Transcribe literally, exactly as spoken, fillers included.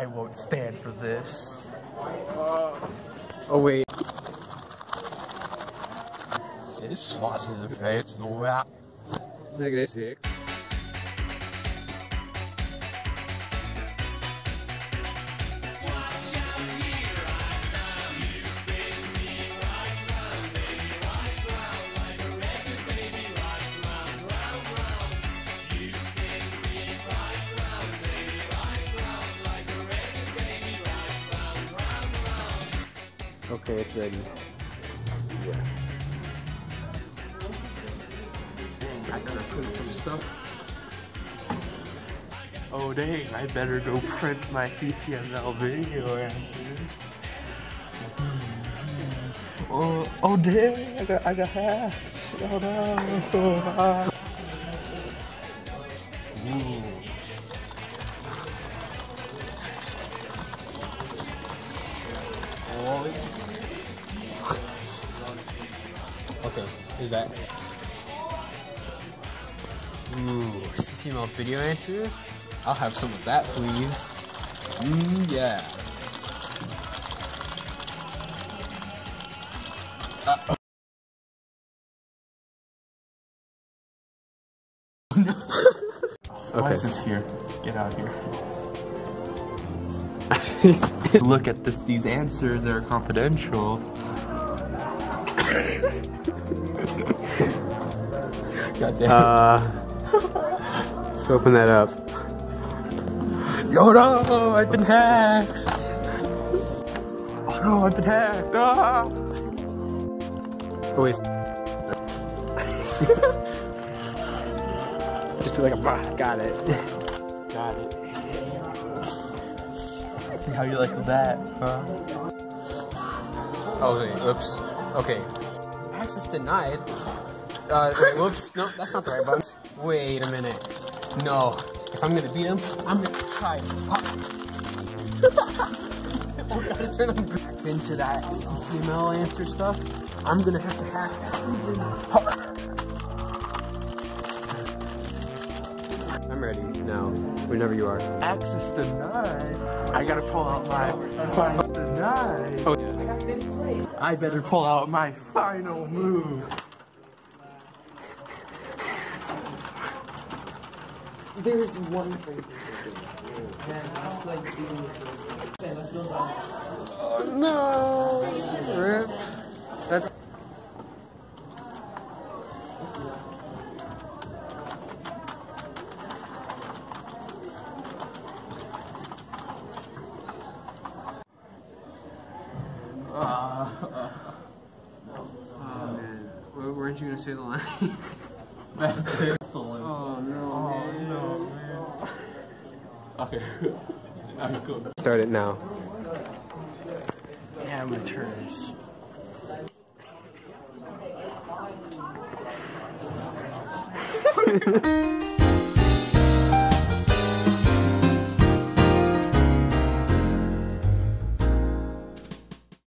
I won't stand for this. Uh, oh wait. This was in the face, no rap. Look at this here. Okay, it's ready. Yeah. I gotta print some stuff. Oh dang, I better go print my C C M L video answers. Oh, oh dang, I got, I got hacked. Oh no. Ooh. Okay, is that? Ooh, C C M L video answers? I'll have some of that, please. Mmm, yeah. Uh, Why okay. is this here? Get out of here. Look at this. These answers are confidential. God damn. Uh, let's open that up. Yo, no, I've been hacked. Oh no, I've been hacked. Ah. Oh wait. Just do like a bah, got it. Got it. See how you like that, huh? Oh wait, oops. Okay. Access denied. Uh, wait, whoops. No, that's not the right button. Wait a minute. No. If I'm gonna beat him, I'm gonna try. Oh, gotta turn on back into that C C M L answer stuff. I'm gonna have to hack even harder. I'm ready now. Whenever you are. Access denied. I gotta pull out my final denied. Oh yeah. I better pull out my final move. There's one thing. Man, let's play the let's build on. Oh no! Rip. That's. Uh, uh, oh man, weren't you gonna say the line? Oh no, oh, man. no, man. Okay. Alright, cool. Start it now. Amateurs.